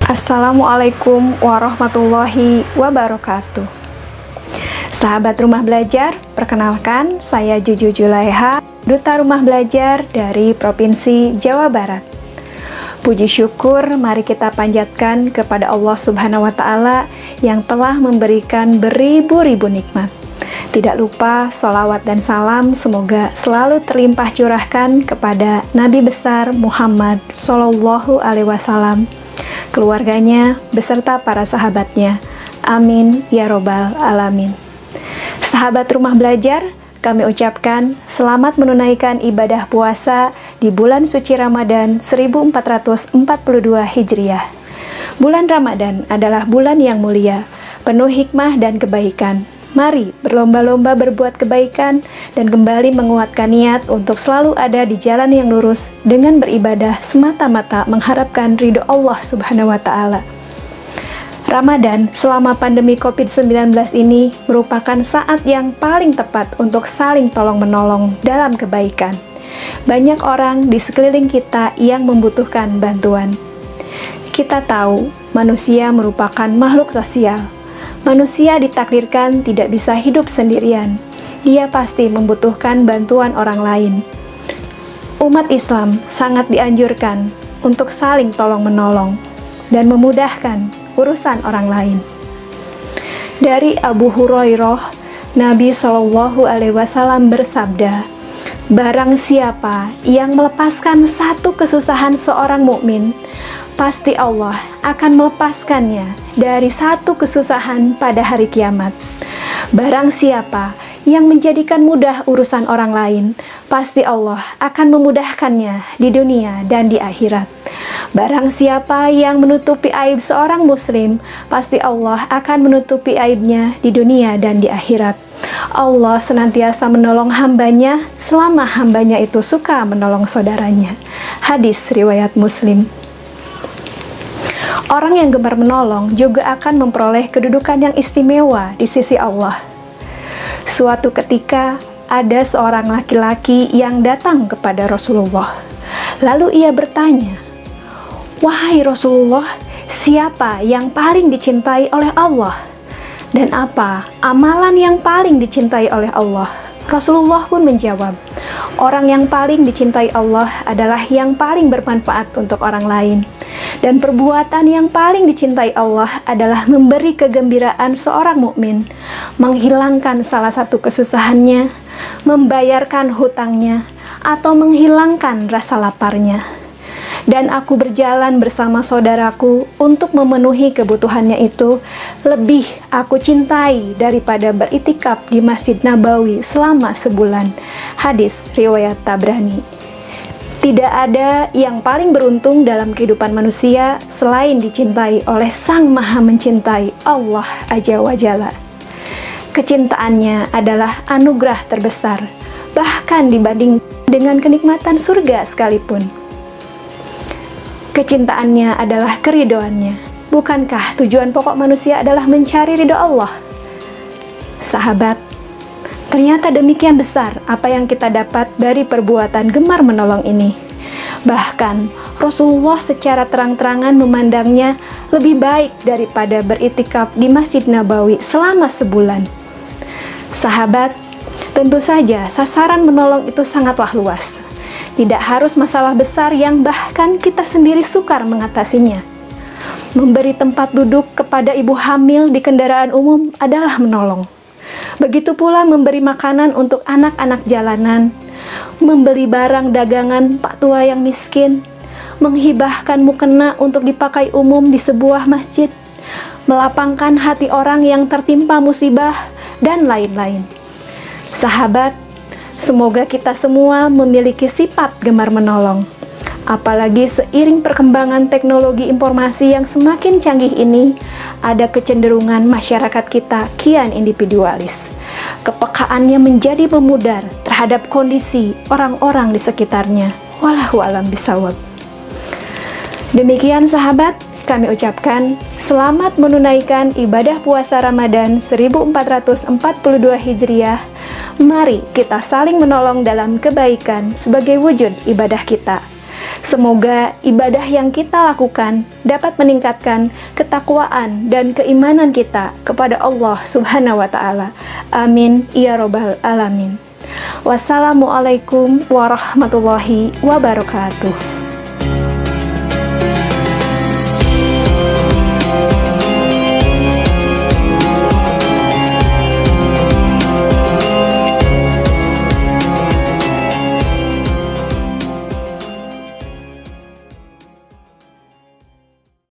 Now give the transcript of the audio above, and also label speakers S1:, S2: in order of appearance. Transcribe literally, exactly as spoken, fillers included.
S1: Assalamualaikum warahmatullahi wabarakatuh. Sahabat Rumah Belajar, perkenalkan saya Juju Julaiha, Duta Rumah Belajar dari Provinsi Jawa Barat. Puji syukur mari kita panjatkan kepada Allah Subhanahu wa Ta'ala yang telah memberikan beribu-ribu nikmat. Tidak lupa sholawat dan salam semoga selalu terlimpah curahkan kepada Nabi besar Muhammad Shallallahu Alaihi Wasallam, keluarganya beserta para sahabatnya. Amin ya robbal alamin. Sahabat Rumah Belajar, kami ucapkan selamat menunaikan ibadah puasa di bulan suci Ramadan seribu empat ratus empat puluh dua Hijriah. Bulan Ramadan adalah bulan yang mulia, penuh hikmah dan kebaikan. Mari berlomba-lomba berbuat kebaikan dan kembali menguatkan niat untuk selalu ada di jalan yang lurus dengan beribadah semata-mata mengharapkan ridho Allah Subhanahu wa Ta'ala. Ramadan selama pandemi covid sembilan belas ini merupakan saat yang paling tepat untuk saling tolong-menolong dalam kebaikan. Banyak orang di sekeliling kita yang membutuhkan bantuan. Kita tahu manusia merupakan makhluk sosial. Manusia ditakdirkan tidak bisa hidup sendirian. Dia pasti membutuhkan bantuan orang lain. Umat Islam sangat dianjurkan untuk saling tolong-menolong dan memudahkan urusan orang lain. Dari Abu Hurairah, Nabi Shallallahu Alaihi Wasallam bersabda, "Barang siapa yang melepaskan satu kesusahan seorang mukmin, pasti Allah akan melepaskannya dari satu kesusahan pada hari kiamat. Barang siapa yang menjadikan mudah urusan orang lain, pasti Allah akan memudahkannya di dunia dan di akhirat. Barang siapa yang menutupi aib seorang muslim, pasti Allah akan menutupi aibnya di dunia dan di akhirat. Allah senantiasa menolong hambanya selama hambanya itu suka menolong saudaranya." Hadis riwayat Muslim. Orang yang gemar menolong juga akan memperoleh kedudukan yang istimewa di sisi Allah. Suatu ketika ada seorang laki-laki yang datang kepada Rasulullah. Lalu ia bertanya, "Wahai Rasulullah, siapa yang paling dicintai oleh Allah? Dan apa amalan yang paling dicintai oleh Allah?" Rasulullah pun menjawab, "Orang yang paling dicintai Allah adalah yang paling bermanfaat untuk orang lain. Dan perbuatan yang paling dicintai Allah adalah memberi kegembiraan seorang mukmin, menghilangkan salah satu kesusahannya, membayarkan hutangnya, atau menghilangkan rasa laparnya. Dan aku berjalan bersama saudaraku untuk memenuhi kebutuhannya itu, lebih aku cintai daripada beritikaf di Masjid Nabawi selama sebulan." Hadis riwayat Tabrani. Tidak ada yang paling beruntung dalam kehidupan manusia selain dicintai oleh Sang Maha Mencintai, Allah Azza wa Jalla. Kecintaannya adalah anugerah terbesar, bahkan dibanding dengan kenikmatan surga sekalipun. Kecintaannya adalah keridoannya. Bukankah tujuan pokok manusia adalah mencari ridho Allah? Sahabat, ternyata demikian besar apa yang kita dapat dari perbuatan gemar menolong ini. Bahkan Rasulullah secara terang-terangan memandangnya lebih baik daripada beritikaf di Masjid Nabawi selama sebulan. Sahabat, tentu saja sasaran menolong itu sangatlah luas. Tidak harus masalah besar yang bahkan kita sendiri sukar mengatasinya. Memberi tempat duduk kepada ibu hamil di kendaraan umum adalah menolong. Begitu pula memberi makanan untuk anak-anak jalanan, membeli barang dagangan pak tua yang miskin, menghibahkan mukena untuk dipakai umum di sebuah masjid, melapangkan hati orang yang tertimpa musibah, dan lain-lain. Sahabat, semoga kita semua memiliki sifat gemar menolong. Apalagi seiring perkembangan teknologi informasi yang semakin canggih ini, ada kecenderungan masyarakat kita kian individualis. Kepekaannya menjadi memudar terhadap kondisi orang-orang di sekitarnya. Wallahu a'lam bishawab. Demikian sahabat, kami ucapkan selamat menunaikan ibadah puasa Ramadan seribu empat ratus empat puluh dua Hijriah. Mari kita saling menolong dalam kebaikan sebagai wujud ibadah kita. Semoga ibadah yang kita lakukan dapat meningkatkan ketakwaan dan keimanan kita kepada Allah Subhanahu wa Ta'ala. Amin ya Robbal Alamin. Wassalamualaikum warahmatullahi wabarakatuh.